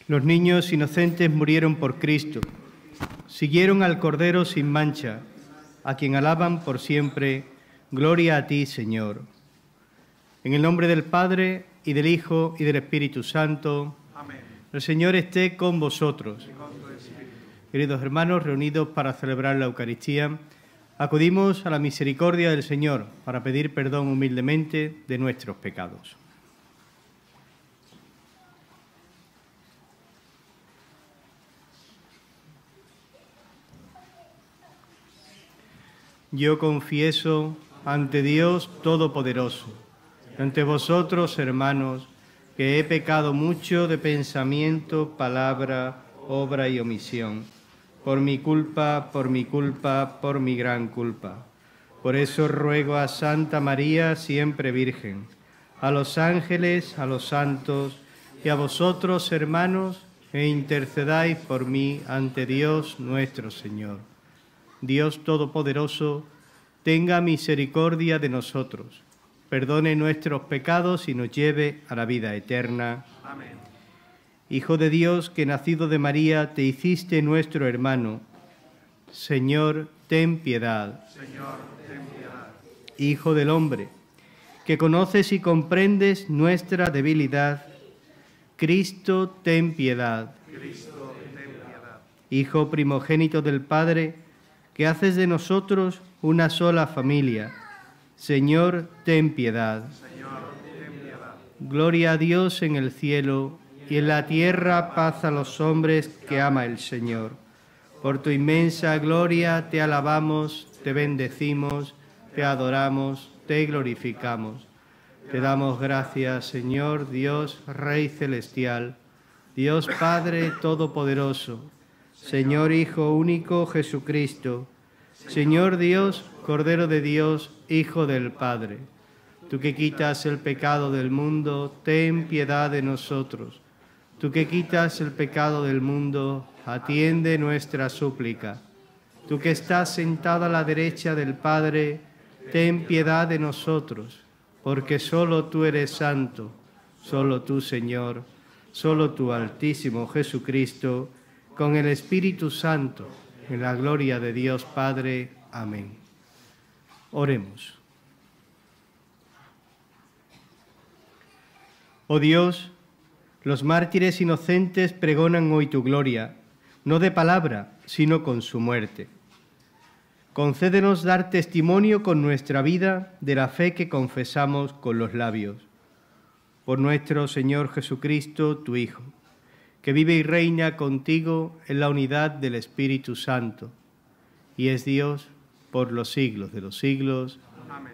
Los niños inocentes murieron por Cristo. Siguieron al Cordero sin mancha, a quien alaban por siempre. Gloria a ti, Señor. En el nombre del Padre, y del Hijo, y del Espíritu Santo. Amén. El Señor esté con vosotros. Queridos hermanos, reunidos para celebrar la Eucaristía, acudimos a la misericordia del Señor para pedir perdón humildemente de nuestros pecados. Yo confieso ante Dios Todopoderoso, ante vosotros, hermanos, que he pecado mucho de pensamiento, palabra, obra y omisión, por mi culpa, por mi gran culpa. Por eso ruego a Santa María, siempre Virgen, a los ángeles, a los santos y a vosotros, hermanos, que intercedáis por mí ante Dios nuestro Señor. Dios Todopoderoso, tenga misericordia de nosotros, perdone nuestros pecados y nos lleve a la vida eterna. Amén. Hijo de Dios, que nacido de María te hiciste nuestro hermano, Señor, ten piedad. Señor, ten piedad. Hijo del hombre, que conoces y comprendes nuestra debilidad, Cristo, ten piedad. Cristo, ten piedad. Hijo primogénito del Padre, que haces de nosotros una sola familia, Señor, ten piedad. Señor, ten piedad. Gloria a Dios en el cielo y en la tierra paz a los hombres que ama el Señor. Por tu inmensa gloria te alabamos, te bendecimos, te adoramos, te glorificamos. Te damos gracias, Señor, Dios, Rey celestial, Dios Padre todopoderoso, Señor Hijo único Jesucristo, Señor Dios, Cordero de Dios, Hijo del Padre. Tú que quitas el pecado del mundo, ten piedad de nosotros. Tú que quitas el pecado del mundo, atiende nuestra súplica. Tú que estás sentado a la derecha del Padre, ten piedad de nosotros, porque solo tú eres santo, solo tú, Señor, solo tú, Altísimo Jesucristo, con el Espíritu Santo, en la gloria de Dios Padre. Amén. Oremos. Oh Dios, los mártires inocentes pregonan hoy tu gloria, no de palabra, sino con su muerte. Concédenos dar testimonio con nuestra vida de la fe que confesamos con los labios. Por nuestro Señor Jesucristo, tu Hijo, que vive y reina contigo en la unidad del Espíritu Santo, y es Dios por los siglos de los siglos. Amén.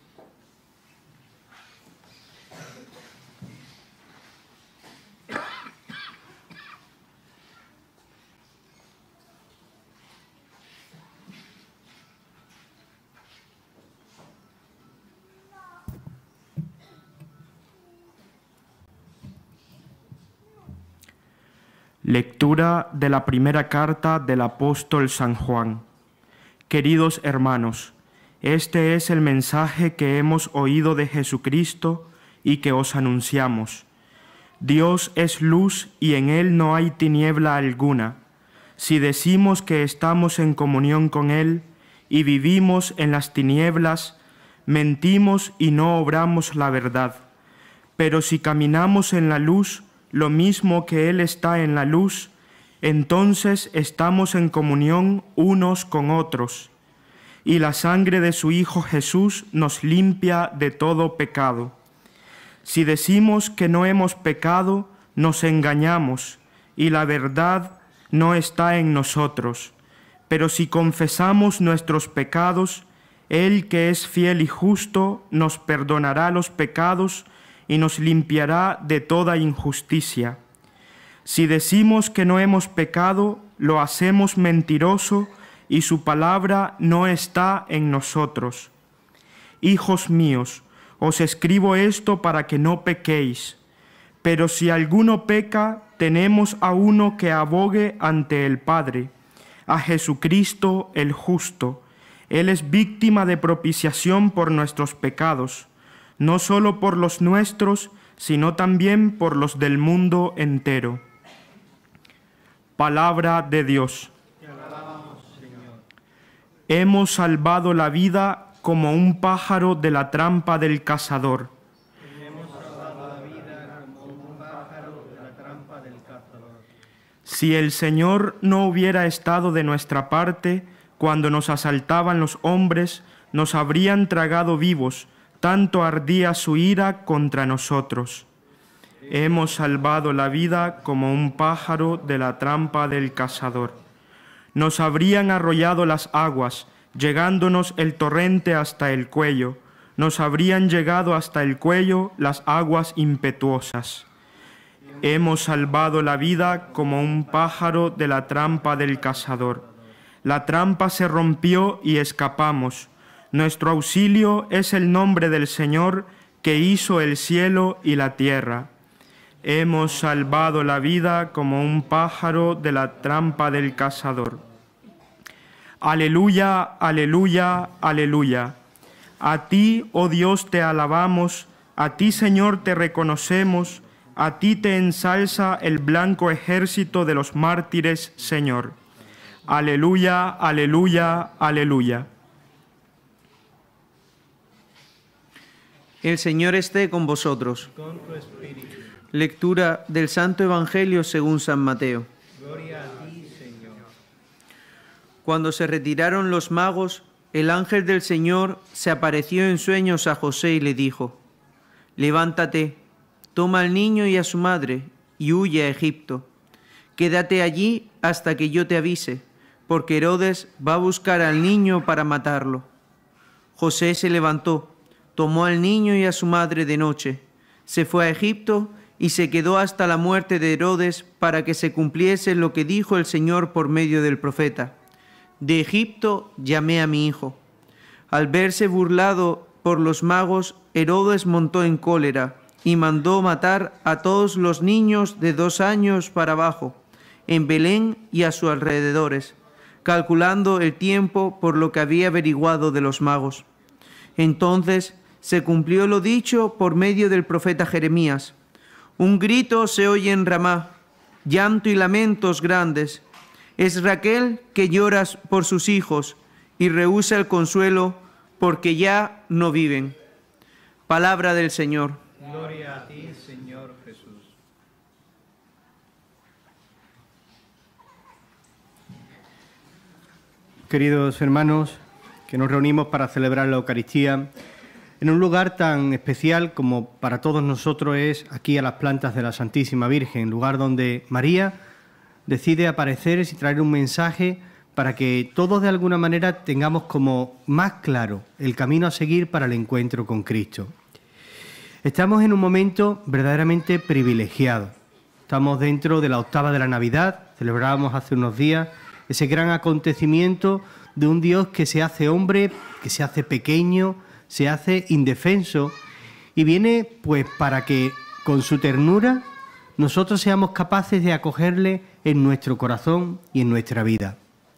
Lectura de la primera carta del apóstol San Juan. Queridos hermanos, este es el mensaje que hemos oído de Jesucristo y que os anunciamos. Dios es luz y en Él no hay tiniebla alguna. Si decimos que estamos en comunión con Él y vivimos en las tinieblas, mentimos y no obramos la verdad. Pero si caminamos en la luz, lo mismo que Él está en la luz, entonces estamos en comunión unos con otros, y la sangre de su Hijo Jesús nos limpia de todo pecado. Si decimos que no hemos pecado, nos engañamos, y la verdad no está en nosotros. Pero si confesamos nuestros pecados, Él, que es fiel y justo, nos perdonará los pecados y nos limpiará de toda injusticia. Si decimos que no hemos pecado, lo hacemos mentiroso y su palabra no está en nosotros. Hijos míos, os escribo esto para que no pequéis. Pero si alguno peca, tenemos a uno que abogue ante el Padre, a Jesucristo el justo. Él es víctima de propiciación por nuestros pecados, no solo por los nuestros, sino también por los del mundo entero. Palabra de Dios. Hemos salvado la vida como un pájaro de la trampa del cazador. Si el Señor no hubiera estado de nuestra parte, cuando nos asaltaban los hombres, nos habrían tragado vivos, tanto ardía su ira contra nosotros. Hemos salvado la vida como un pájaro de la trampa del cazador. Nos habrían arrollado las aguas, llegándonos el torrente hasta el cuello. Nos habrían llegado hasta el cuello las aguas impetuosas. Hemos salvado la vida como un pájaro de la trampa del cazador. La trampa se rompió y escapamos. Nuestro auxilio es el nombre del Señor, que hizo el cielo y la tierra. Hemos salvado la vida como un pájaro de la trampa del cazador. Aleluya, aleluya, aleluya. A ti, oh Dios, te alabamos, a ti, Señor, te reconocemos, a ti te ensalza el blanco ejército de los mártires, Señor. Aleluya, aleluya, aleluya. El Señor esté con vosotros. Con tu espíritu. Lectura del Santo Evangelio según San Mateo. Gloria a ti, Señor. Cuando se retiraron los magos, el ángel del Señor se apareció en sueños a José y le dijo: Levántate, toma al niño y a su madre, y huye a Egipto. Quédate allí hasta que yo te avise, porque Herodes va a buscar al niño para matarlo. José se levantó, tomó al niño y a su madre de noche, se fue a Egipto y se quedó hasta la muerte de Herodes para que se cumpliese lo que dijo el Señor por medio del profeta: De Egipto llamé a mi hijo. Al verse burlado por los magos, Herodes montó en cólera y mandó matar a todos los niños de 2 años para abajo, en Belén y a sus alrededores, calculando el tiempo por lo que había averiguado de los magos. Entonces se cumplió lo dicho por medio del profeta Jeremías: Un grito se oye en Ramá, llanto y lamentos grandes. Es Raquel que llora por sus hijos y rehúsa el consuelo porque ya no viven. Palabra del Señor. Gloria a ti, Señor Jesús. Queridos hermanos, que nos reunimos para celebrar la Eucaristía en un lugar tan especial como para todos nosotros es aquí a las plantas de la Santísima Virgen, lugar donde María decide aparecer y traer un mensaje para que todos de alguna manera tengamos como más claro el camino a seguir para el encuentro con Cristo. Estamos en un momento verdaderamente privilegiado. Estamos dentro de la octava de la Navidad, celebrábamos hace unos días ese gran acontecimiento de un Dios que se hace hombre, que se hace pequeño, se hace indefenso y viene pues para que con su ternura nosotros seamos capaces de acogerle en nuestro corazón y en nuestra vida.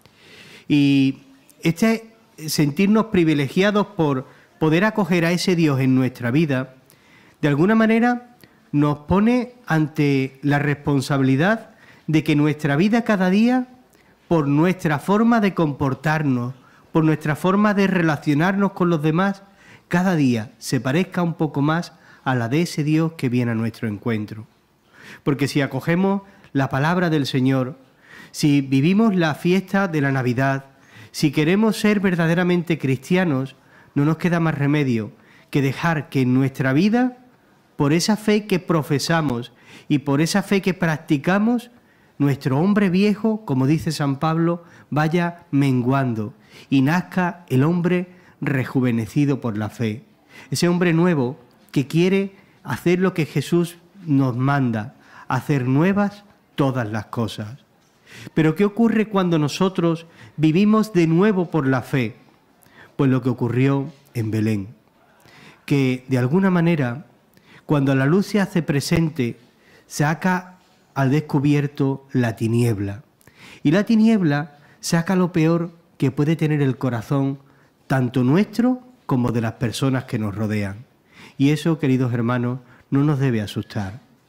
Y sentirnos privilegiados por poder acoger a ese Dios en nuestra vida, de alguna manera nos pone ante la responsabilidad de que nuestra vida cada día, por nuestra forma de comportarnos, por nuestra forma de relacionarnos con los demás, cada día se parezca un poco más a la de ese Dios que viene a nuestro encuentro. Porque si acogemos la palabra del Señor, si vivimos la fiesta de la Navidad, si queremos ser verdaderamente cristianos, no nos queda más remedio que dejar que en nuestra vida, por esa fe que profesamos y por esa fe que practicamos, nuestro hombre viejo, como dice San Pablo, vaya menguando y nazca el hombre rejuvenecido por la fe. Ese hombre nuevo que quiere hacer lo que Jesús nos manda, hacer nuevas todas las cosas. Pero ¿qué ocurre cuando nosotros vivimos de nuevo por la fe? Pues lo que ocurrió en Belén, que de alguna manera, cuando la luz se hace presente, saca al descubierto la tiniebla. Y la tiniebla saca lo peor que puede tener el corazón, tanto nuestro como de las personas que nos rodean. Y eso, queridos hermanos, no nos debe asustar.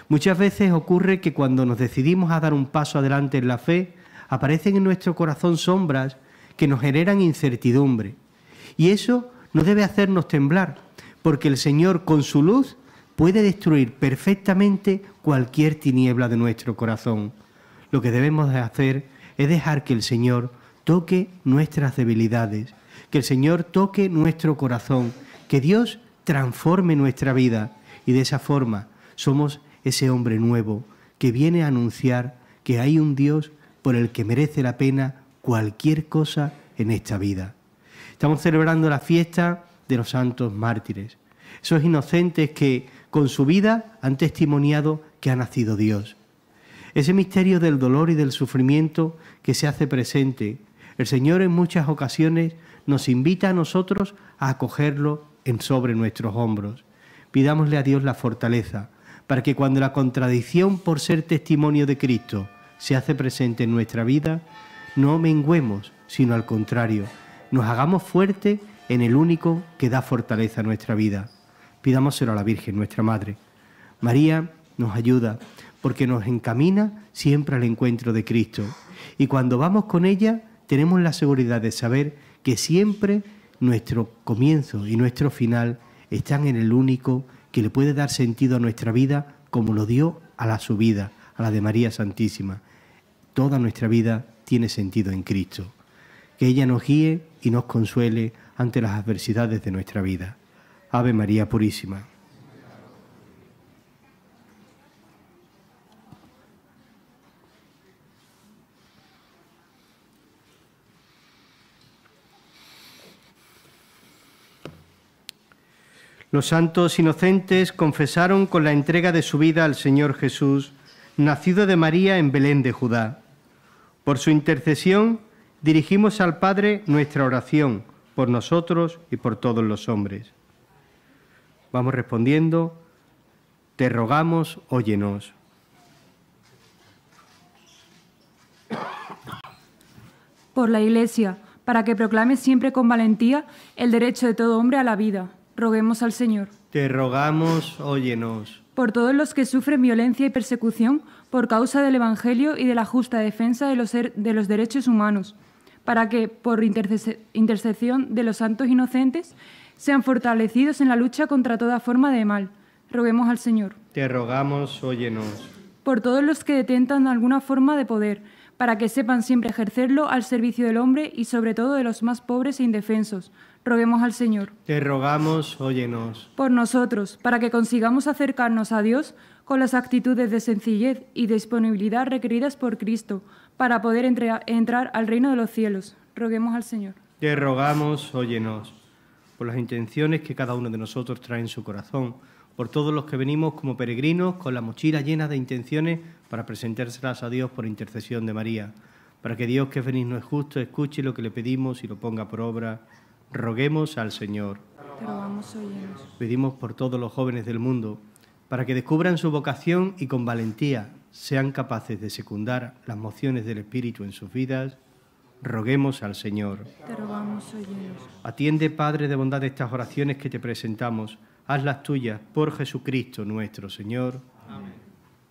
Muchas veces ocurre que cuando nos decidimos a dar un paso adelante en la fe, aparecen en nuestro corazón sombras que nos generan incertidumbre. Y eso no debe hacernos temblar, porque el Señor con su luz puede destruir perfectamente cualquier tiniebla de nuestro corazón. Lo que debemos de hacer es dejar que el Señor toque nuestras debilidades, que el Señor toque nuestro corazón, que Dios transforme nuestra vida y de esa forma somos ese hombre nuevo que viene a anunciar que hay un Dios por el que merece la pena cualquier cosa en esta vida. Estamos celebrando la fiesta de los santos mártires, esos inocentes que con su vida han testimoniado que ha nacido Dios. Ese misterio del dolor y del sufrimiento que se hace presente, el Señor en muchas ocasiones nos invita a nosotros a acogerlo sobre nuestros hombros. Pidámosle a Dios la fortaleza para que cuando la contradicción por ser testimonio de Cristo se hace presente en nuestra vida, no menguemos, sino al contrario, nos hagamos fuertes en el único que da fortaleza a nuestra vida. Pidámoselo a la Virgen, nuestra Madre. María nos ayuda porque nos encamina siempre al encuentro de Cristo. Y cuando vamos con ella, tenemos la seguridad de saber que siempre nuestro comienzo y nuestro final están en el único que le puede dar sentido a nuestra vida como lo dio a su vida, a la de María Santísima. Toda nuestra vida tiene sentido en Cristo. Que ella nos guíe y nos consuele ante las adversidades de nuestra vida. Ave María Purísima. Los santos inocentes confesaron con la entrega de su vida al Señor Jesús, nacido de María en Belén de Judá. Por su intercesión, dirigimos al Padre nuestra oración, por nosotros y por todos los hombres. Vamos respondiendo, te rogamos, óyenos. Por la Iglesia, para que proclame siempre con valentía el derecho de todo hombre a la vida. Roguemos al Señor. Te rogamos, óyenos. Por todos los que sufren violencia y persecución por causa del Evangelio y de la justa defensa de los derechos humanos, para que, por intercesión de los santos inocentes, sean fortalecidos en la lucha contra toda forma de mal. Roguemos al Señor. Te rogamos, óyenos. Por todos los que detentan alguna forma de poder, para que sepan siempre ejercerlo al servicio del hombre y sobre todo de los más pobres e indefensos. Roguemos al Señor. Te rogamos, óyenos. Por nosotros, para que consigamos acercarnos a Dios con las actitudes de sencillez y disponibilidad requeridas por Cristo, para poder entrar al reino de los cielos. Roguemos al Señor. Te rogamos, óyenos. Por las intenciones que cada uno de nosotros trae en su corazón, por todos los que venimos como peregrinos con la mochila llena de intenciones para presentárselas a Dios por intercesión de María, para que Dios, que es benigno y justo, escuche lo que le pedimos y lo ponga por obra. Roguemos al Señor. Te rogamos, óyenos. Pedimos por todos los jóvenes del mundo, para que descubran su vocación y con valentía sean capaces de secundar las mociones del Espíritu en sus vidas. Roguemos al Señor. Te rogamos, óyenos. Atiende, Padre de bondad, estas oraciones que te presentamos. Hazlas tuyas por Jesucristo nuestro Señor. Amén.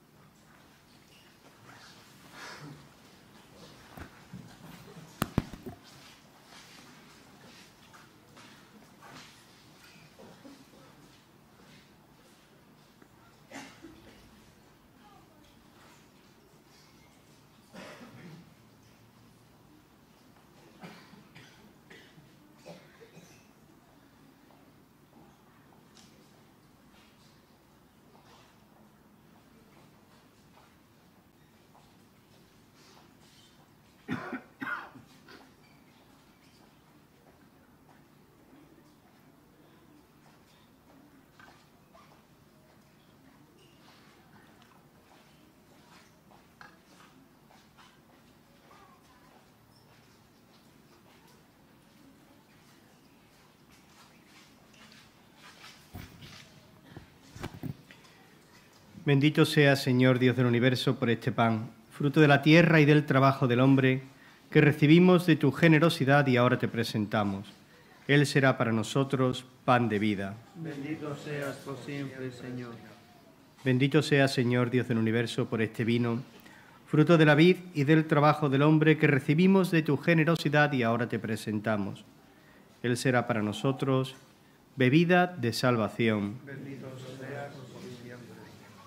Bendito sea, Señor Dios del universo, por este pan, fruto de la tierra y del trabajo del hombre, que recibimos de tu generosidad y ahora te presentamos. Él será para nosotros pan de vida. Bendito seas por siempre, Señor. Bendito sea, Señor, Dios del universo, por este vino, fruto de la vid y del trabajo del hombre que recibimos de tu generosidad y ahora te presentamos. Él será para nosotros bebida de salvación. Bendito seas por siempre.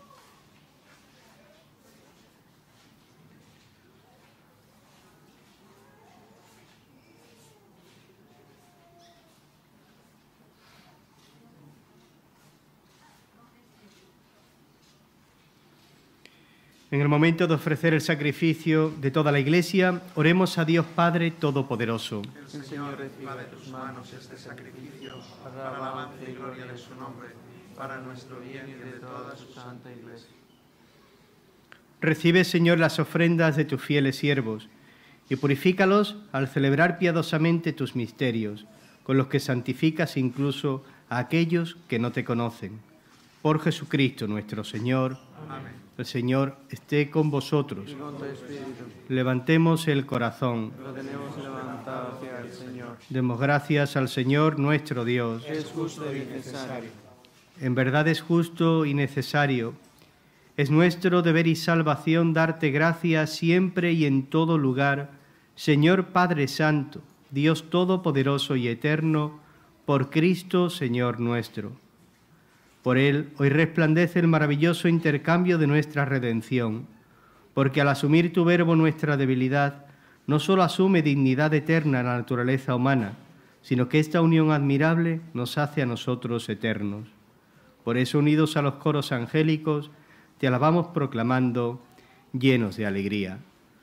En el momento de ofrecer el sacrificio de toda la Iglesia, oremos a Dios Padre Todopoderoso. El Señor reciba de tus manos este sacrificio para alabanza y gloria de su nombre, para nuestro bien y de toda su santa Iglesia. Recibe, Señor, las ofrendas de tus fieles siervos y purifícalos al celebrar piadosamente tus misterios, con los que santificas incluso a aquellos que no te conocen. Por Jesucristo nuestro Señor. Amén. El Señor esté con vosotros. Y con tu espíritu, Levantemos el corazón. lo tenemos levantado hacia el Señor. Demos gracias al Señor nuestro Dios. Es justo y necesario. En verdad es justo y necesario. Es nuestro deber y salvación darte gracias siempre y en todo lugar, Señor Padre Santo, Dios Todopoderoso y Eterno, por Cristo, Señor nuestro. Por Él hoy resplandece el maravilloso intercambio de nuestra redención, porque al asumir tu verbo nuestra debilidad, no solo asume dignidad eterna la naturaleza humana, sino que esta unión admirable nos hace a nosotros eternos. Por eso, unidos a los coros angélicos, te alabamos proclamando, llenos de alegría.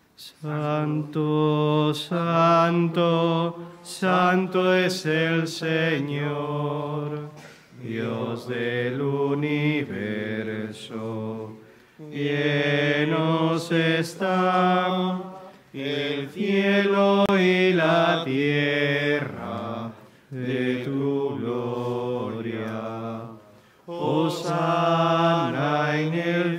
Santo, santo, santo es el Señor, Dios del universo. Llenos están el cielo y la tierra de tu gloria. Hosana en el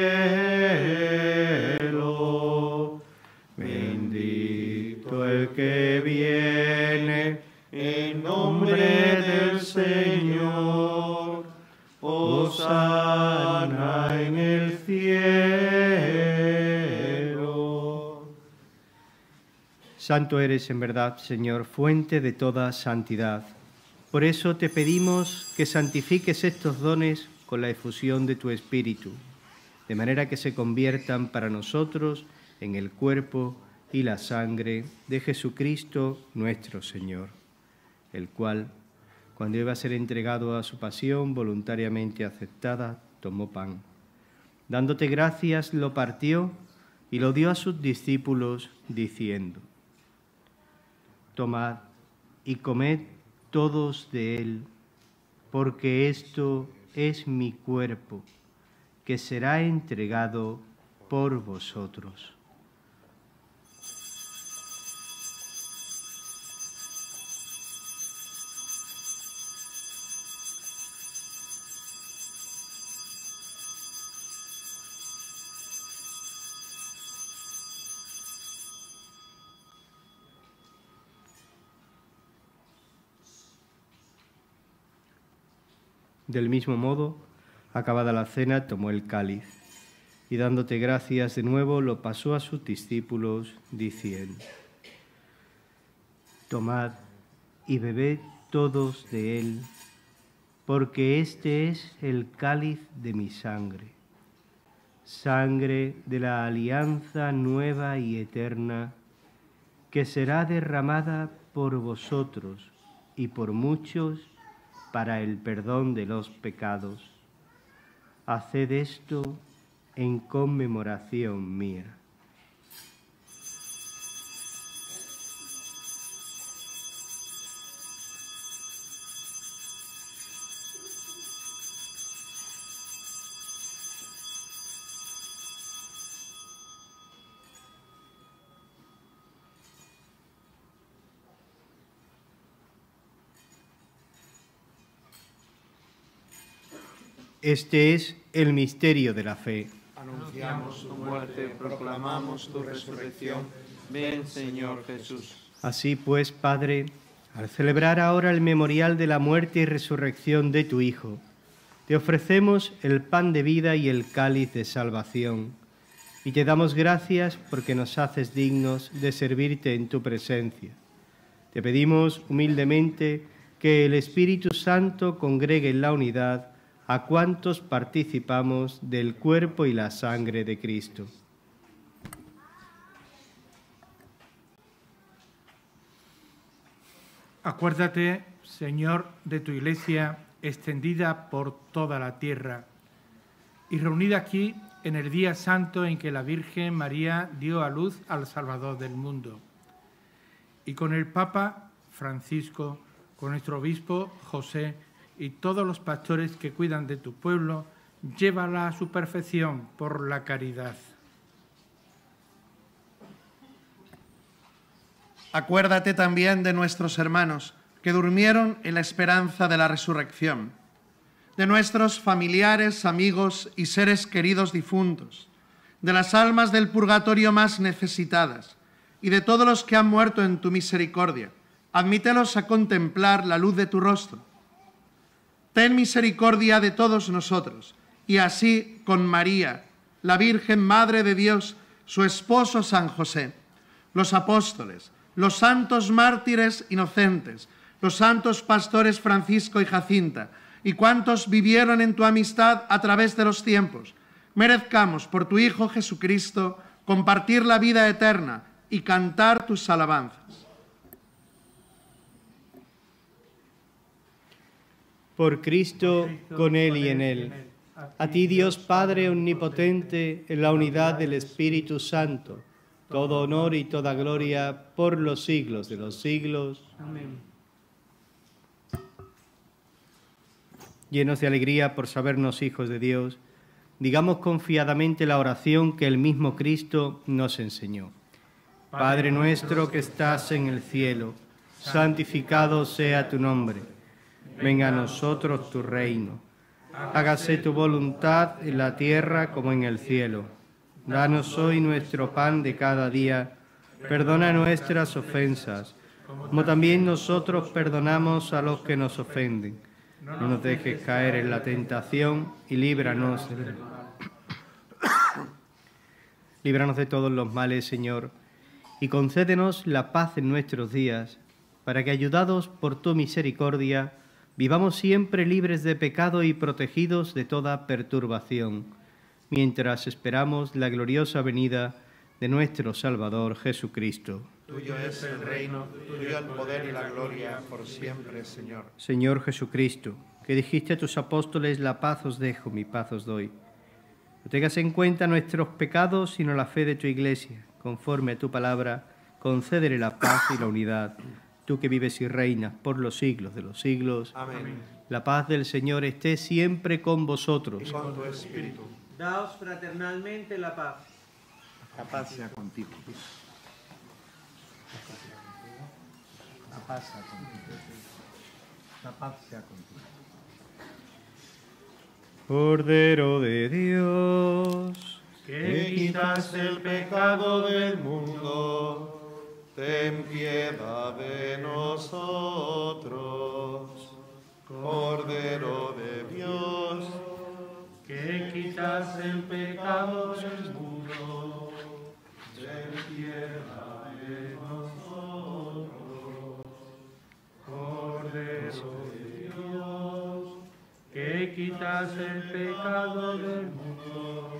cielo. Bendito el que viene en nombre del Señor. Hosana en el cielo. Santo eres en verdad, Señor, fuente de toda santidad. Por eso te pedimos que santifiques estos dones con la efusión de tu Espíritu, de manera que se conviertan para nosotros en el cuerpo y la sangre de Jesucristo nuestro Señor, el cual, cuando iba a ser entregado a su pasión voluntariamente aceptada, tomó pan. Dándote gracias, lo partió y lo dio a sus discípulos, diciendo: Tomad y comed todos de él, porque esto es mi cuerpo, que será entregado por vosotros. Del mismo modo, acabada la cena, tomó el cáliz y dándote gracias de nuevo, lo pasó a sus discípulos, diciendo: Tomad y bebed todos de él, porque este es el cáliz de mi sangre, sangre de la alianza nueva y eterna, que será derramada por vosotros y por muchos para el perdón de los pecados. Haced esto en conmemoración mía. Este es el misterio de la fe. Anunciamos tu muerte, proclamamos tu resurrección. Ven, Señor Jesús. Así pues, Padre, al celebrar ahora el memorial de la muerte y resurrección de tu Hijo, te ofrecemos el pan de vida y el cáliz de salvación, y te damos gracias porque nos haces dignos de servirte en tu presencia. Te pedimos humildemente que el Espíritu Santo congregue en la unidad a cuantos participamos del cuerpo y la sangre de Cristo. Acuérdate, Señor, de tu Iglesia extendida por toda la tierra y reunida aquí en el día santo en que la Virgen María dio a luz al Salvador del mundo. Y con el Papa Francisco, con nuestro obispo José y todos los pastores que cuidan de tu pueblo, llévala a su perfección por la caridad. Acuérdate también de nuestros hermanos que durmieron en la esperanza de la resurrección, de nuestros familiares, amigos y seres queridos difuntos, de las almas del purgatorio más necesitadas y de todos los que han muerto en tu misericordia. Admítelos a contemplar la luz de tu rostro. Ten misericordia de todos nosotros, y así con María, la Virgen Madre de Dios, su esposo San José, los apóstoles, los santos mártires inocentes, los santos pastores Francisco y Jacinta, y cuantos vivieron en tu amistad a través de los tiempos, merezcamos por tu Hijo Jesucristo compartir la vida eterna y cantar tus alabanzas. Por Cristo, con Él y en Él. A ti, Dios Padre omnipotente, en la unidad del Espíritu Santo, todo honor y toda gloria por los siglos de los siglos. Amén. Llenos de alegría por sabernos hijos de Dios, digamos confiadamente la oración que el mismo Cristo nos enseñó. Padre nuestro que estás en el cielo, santificado sea tu nombre. Venga a nosotros tu reino. Hágase tu voluntad en la tierra como en el cielo. Danos hoy nuestro pan de cada día. Perdona nuestras ofensas, como también nosotros perdonamos a los que nos ofenden. No nos dejes caer en la tentación y líbranos del mal. Líbranos de todos los males, Señor, y concédenos la paz en nuestros días, para que, ayudados por tu misericordia, vivamos siempre libres de pecado y protegidos de toda perturbación, mientras esperamos la gloriosa venida de nuestro Salvador Jesucristo. Tuyo es el reino, tuyo el poder y la gloria por siempre, Señor. Señor Jesucristo, que dijiste a tus apóstoles, la paz os dejo, mi paz os doy. No tengas en cuenta nuestros pecados, sino la fe de tu Iglesia. Conforme a tu palabra, concédele la paz y la unidad. Tú que vives y reinas por los siglos de los siglos. Amén. La paz del Señor esté siempre con vosotros. Y con tu espíritu. Daos fraternalmente la paz. La paz sea contigo. La paz sea contigo. La paz sea contigo. Cordero de Dios, Que quitas el pecado del mundo, ten piedad de nosotros. Cordero de Dios, que quitas el pecado del mundo, ten piedad de nosotros. Cordero de Dios, que quitas el pecado del mundo,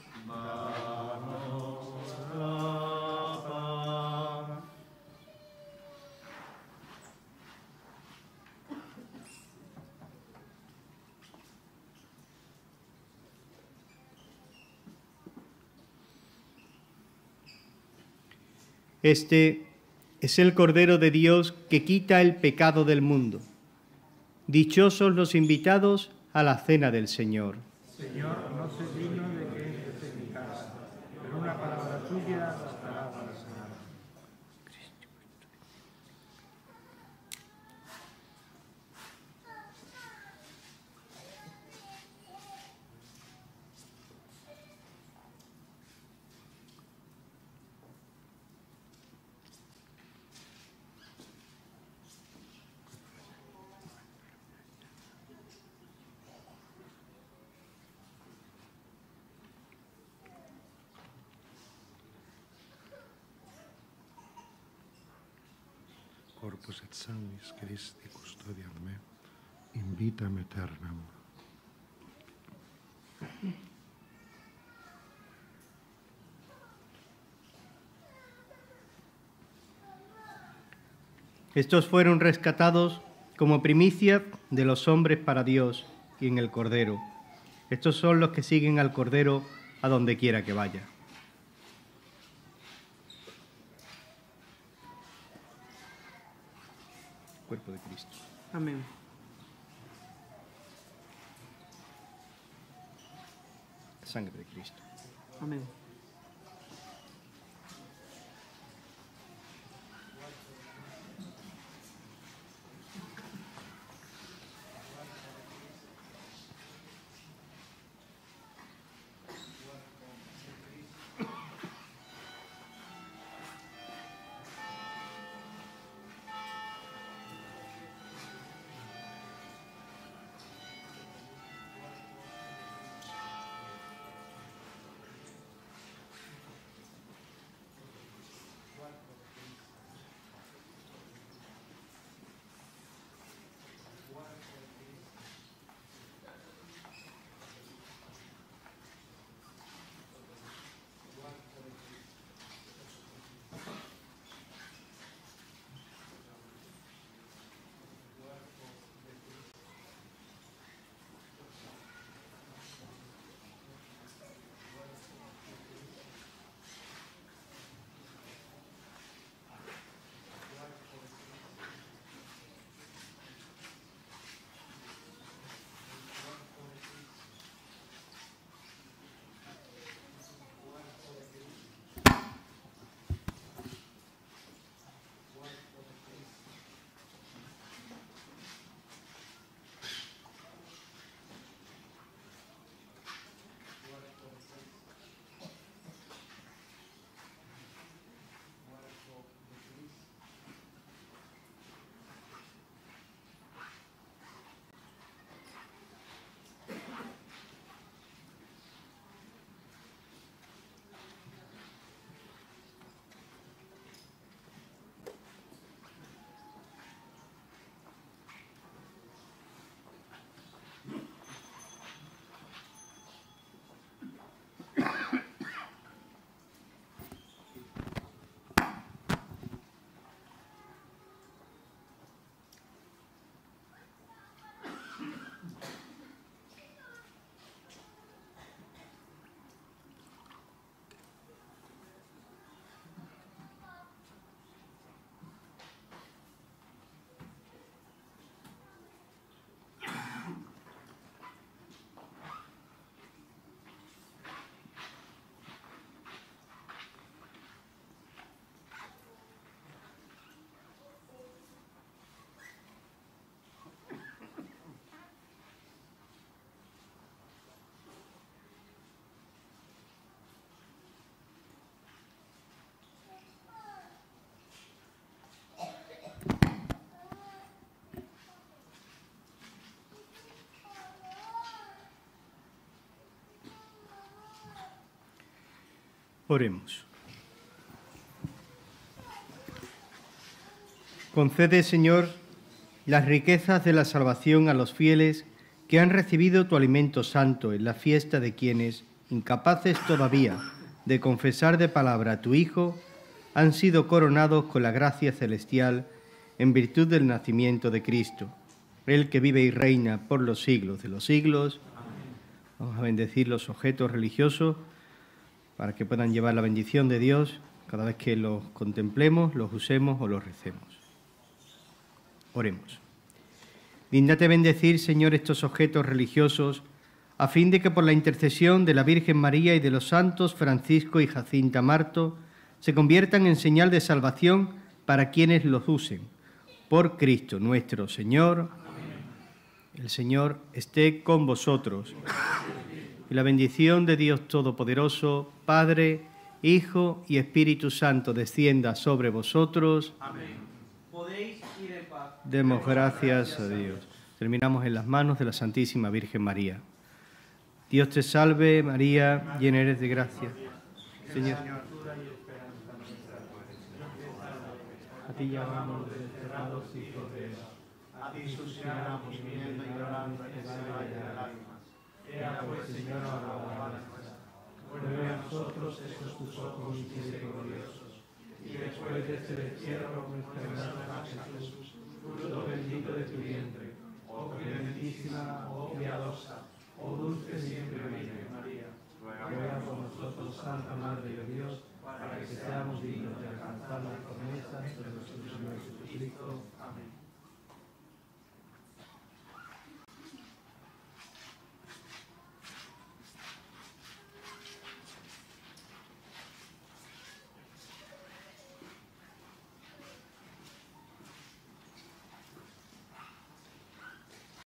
danos la paz. este es el Cordero de Dios que quita el pecado del mundo. Dichosos los invitados a la cena del Señor. Señor, no soy digno de que entres en mi casa, pero una palabra tuya bastará para sanar. corpus et sanguis Christi custodiam me, in vitam aeternam. Estos fueron rescatados como primicia de los hombres para Dios y en el Cordero. Estos son los que siguen al Cordero a donde quiera que vaya. Cuerpo de Cristo. Amén. Sangre de Cristo. Amén. Oremos. Concede, Señor, las riquezas de la salvación a los fieles que han recibido tu alimento santo en la fiesta de quienes, incapaces todavía de confesar de palabra a tu Hijo, han sido coronados con la gracia celestial en virtud del nacimiento de Cristo, el que vive y reina por los siglos de los siglos. Vamos a bendecir los objetos religiosos para que puedan llevar la bendición de Dios cada vez que los contemplemos, los usemos o los recemos. Oremos. Dígnate bendecir, Señor, estos objetos religiosos, a fin de que por la intercesión de la Virgen María y de los santos Francisco y Jacinta Marto se conviertan en señal de salvación para quienes los usen. Por Cristo nuestro Señor. Amén. El Señor esté con vosotros. Y la bendición de Dios Todopoderoso, Padre, Hijo y Espíritu Santo, descienda sobre vosotros. Amén. Podéis ir en paz. Demos gracias a Dios. Terminamos en las manos de la Santísima Virgen María. Dios te salve, María, llena eres de gracia. Señor. A ti llamamos los desterrados hijos de Eva. A ti suspiramos viviendo y llorando en ese valle de lágrimas. Ea pues, Señora, abogada nuestra, vuelve a nosotros esos tus ojos misericordiosos. Y después de este destierro, nuestra hermana Jesús, fruto bendito de tu vientre, oh clementísima, oh piadosa, oh dulce siempre Virgen María, ruega por nosotros, Santa Madre de Dios, para que seamos dignos de alcanzar las promesas de nuestro Señor Jesucristo. Amén.